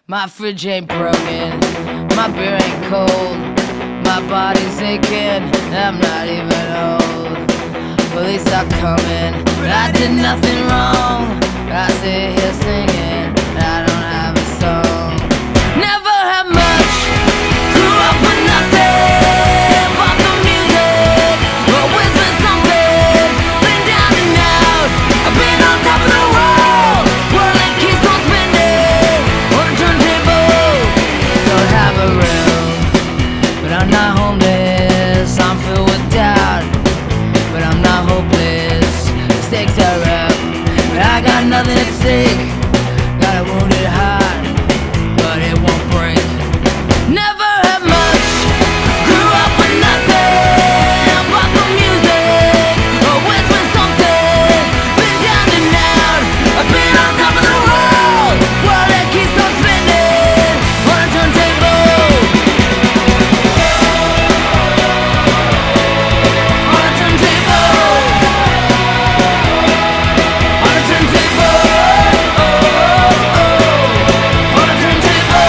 My fridge ain't broken, my beer ain't cold, my body's aching, I'm not even old. Police are coming, but I did nothing wrong. I sit here singing, I don't have a song. Never had much, grew up with nothing but the music. Always been something, been down and out. I've been on top of the world, world that keeps on spinning. On a turntable, don't have a room, but I'm not homeless. I'm filled with doubt, but I'm not hopeless. The stakes are up, but I got nothing at stake. Got a wounded heart, but it won't break. Never had much, grew up with nothing but the music. Always been something, been down and out. I've been on top of the world, world that keeps on spinning. On a turntable, on a turntable, on a turntable, oh, oh, oh, on a turntable.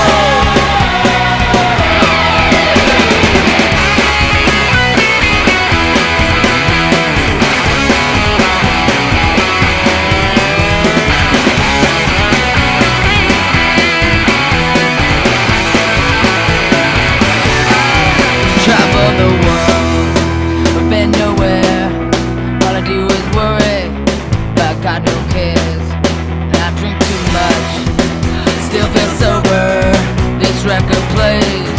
Travel the world, but been nowhere. All I do is worry, but I got no cares. And I drink too much, still feel sober. This record plays